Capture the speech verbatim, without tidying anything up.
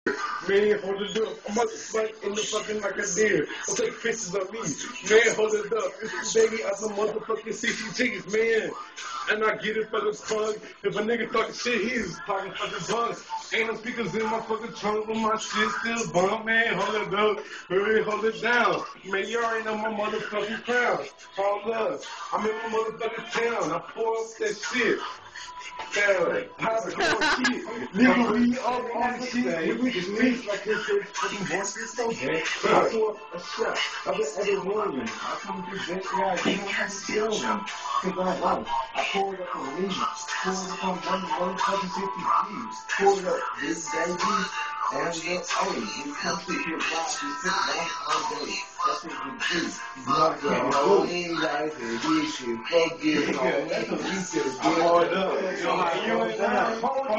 Man, hold it up. I'm about to fight in the fucking like a deer. Don't take pictures of me. Man, hold it up. It's the baby out the motherfucking C C Gs, man. And I get it for the plug. If a nigga talking shit, he's talking fucking bugs. Ain't no speakers in my fucking trunk, but my shit still bump, man. Hold it up. Hurry, hold it down. Man, you already know my motherfucking crown. Hold up. I'm in my motherfucking town. I pour up that shit. Nigga, we all on the shit. We just need like this fucking voice is so bad. I pour a shot of it every morning. I come to this guy, you know how to kill him. Cause I like, I pour it up on me. Pour it up on one, one fucking fifty G's. Pour it up, this baby. And the hey, you come to your box, you sit down all day. That's what you do. Not the whole thing like this, you should fuck it. That's what you should do. I'm hard up. You know how you ain't